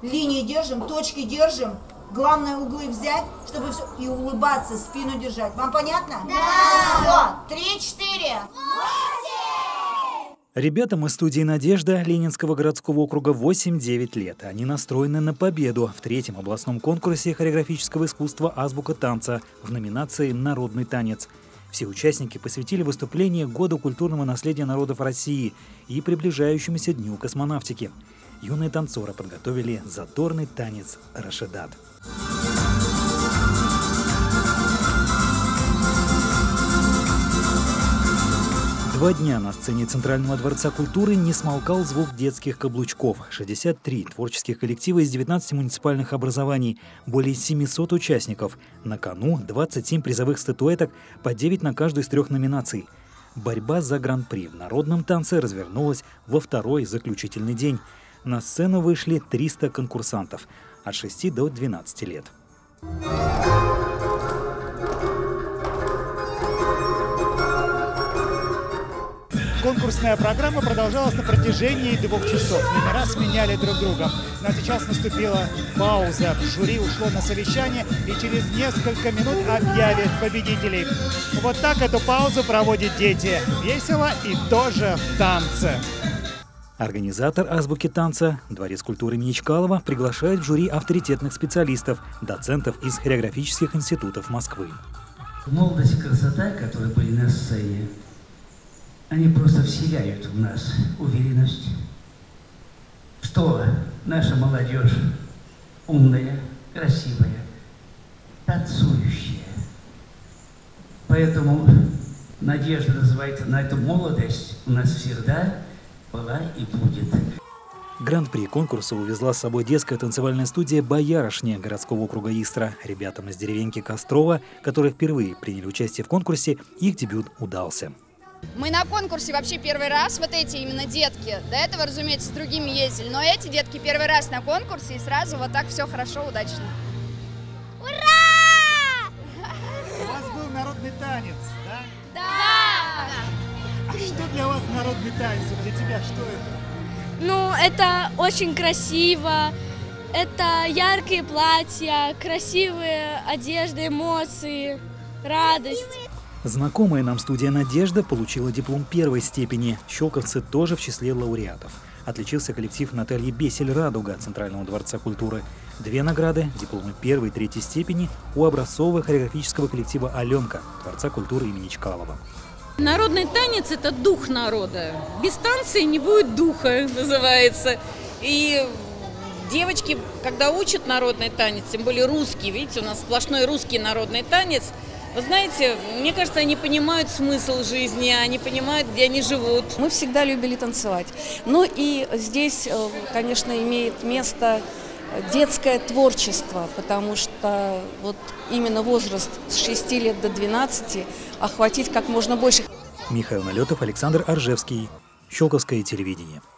Линии держим, точки держим. Главное углы взять, чтобы все... И улыбаться, спину держать. Вам понятно? Да! Все, 3-4. Ребятам из студии «Надежда» Ленинского городского округа 8-9 лет. Они настроены на победу в 3-м областном конкурсе хореографического искусства «Азбука танца» в номинации «Народный танец». Все участники посвятили выступление Году культурного наследия народов России и приближающемуся Дню космонавтики. Юные танцоры подготовили задорный танец «Рашидат». 2 дня на сцене Центрального дворца культуры не смолкал звук детских каблучков. 63 творческих коллектива из 19 муниципальных образований, более 700 участников. На кону 27 призовых статуэток, по 9 на каждую из 3 номинаций. Борьба за гран-при в народном танце развернулась во 2-й заключительный день. На сцену вышли 300 конкурсантов от 6 до 12 лет. Конкурсная программа продолжалась на протяжении 2 часов. Номера сменяли друг друга. Но сейчас наступила пауза. Жюри ушло на совещание и через несколько минут объявит победителей. Вот так эту паузу проводят дети. Весело и тоже в танце. Организатор «Азбуки танца» Дворец культуры имени Чкалова приглашает в жюри авторитетных специалистов, доцентов из хореографических институтов Москвы. Молодость и красота, которые были на сцене, они просто вселяют в нас уверенность, что наша молодежь умная, красивая, танцующая. Поэтому надежда называется на эту молодость у нас всегда была и будет. Гран-при конкурса увезла с собой детская танцевальная студия «Боярышня» городского округа Истра. Ребятам из деревеньки Кострова, которые впервые приняли участие в конкурсе, их дебют удался. Мы на конкурсе вообще первый раз, вот эти именно детки. До этого, разумеется, с другими ездили. Но эти детки первый раз на конкурсе, и сразу вот так все хорошо, удачно. Ура! У вас был народный танец, да? Да! А что для вас народный танец? Для тебя что это? Ну, это очень красиво. Это яркие платья, красивые одежды, эмоции, радость. Знакомая нам студия «Надежда» получила диплом 1-й степени. Щелковцы тоже в числе лауреатов. Отличился коллектив Натальи Бесель «Радуга» Центрального дворца культуры. 2 награды, дипломы 1-й и 3-й степени у образцового хореографического коллектива «Аленка» Дворца культуры имени Чкалова. Народный танец – это дух народа. Без танца не будет духа, называется. И девочки, когда учат народный танец, тем более русский, видите, у нас сплошной русский народный танец, вы знаете, мне кажется, они понимают смысл жизни, они понимают, где они живут. Мы всегда любили танцевать. Ну и здесь, конечно, имеет место детское творчество, потому что вот именно возраст с 6 лет до 12 охватить как можно больше. Михаил Налетов, Александр Аржевский. Щелковское телевидение.